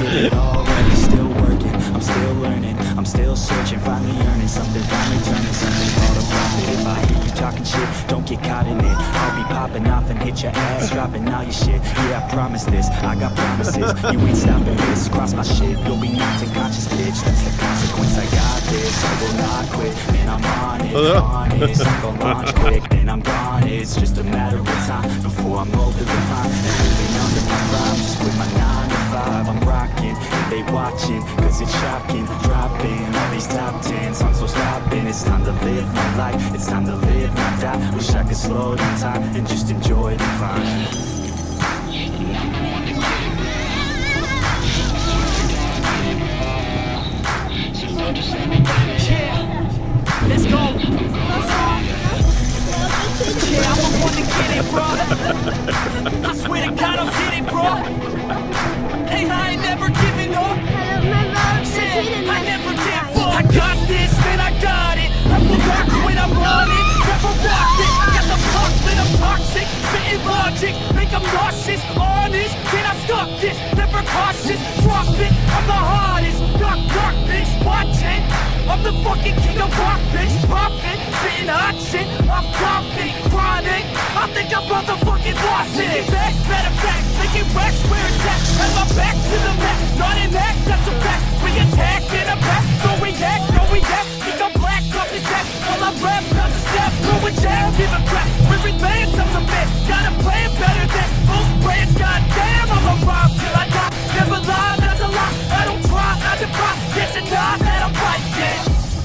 it already. Still working, I'm still learning, I'm still searching, finally earning something, finally turning something called a profit. If I hear you talking shit, don't get caught in it. I'll be popping off and hit your ass, dropping all your shit. Yeah, I promise this, I got promises. You ain't stopping this, cross my shit, you'll be knocked unconscious, bitch. That's the consequence, I got this, I will not quit. Man, I'm on it, honest, I'm gon' launch quick, then I'm gone. It's just a matter of time before I'm over the line and moving under my prime. Just quit my 9 to 5, I'm rocking, and they watching, cause it's shocking. Dropping all these top 10 songs, so stopping. It's time to live my life, it's time to live, not die. Wish I could slow down time and just enjoy the climb. Yeah, let's go. Yeah, I'm the one to get it, bro. I swear to God, I'll get it, bro. Hey, I ain't never giving up. Yeah, I never give up. I got this, man, I got it. I will rock when I'm on it. Never rock it. Got the pop, man, I'm toxic. Spitting logic, make them nauseous. Honest, can I stop this? Never cautious, drop it. I'm the hardest. Knock, knock, bitch, watch it. I'm the fucking king of rock, bitch. Poppin', spitting hot shit. I'm dropping, chronic. I think I'm motherfucking lost it. Back, matter of fact, making racks where it's at. Have my back to the mat, not an act, that's a fact. We attack in a back, so we act, no we act. Think I'm black, up his back. While I rap, not to step, going down, give a crap. We're advanced, I'm the man. Got a plan better than most brands. Goddamn, I'm a rhyme till I die. Never lie, that's a lie. I don't try, I defy. Yes and nah, that I'm right, yeah.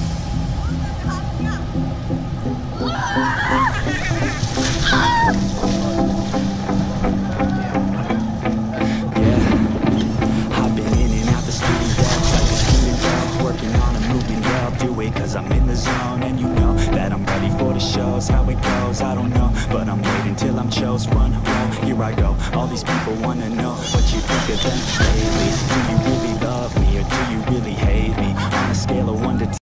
Cause I'm in the zone and you know that I'm ready for the shows. How it goes, I don't know, but I'm waiting till I'm chose. Front row, here I go. All these people wanna know what you think of them lately. Do you really love me or do you really hate me? On a scale of 1 to 10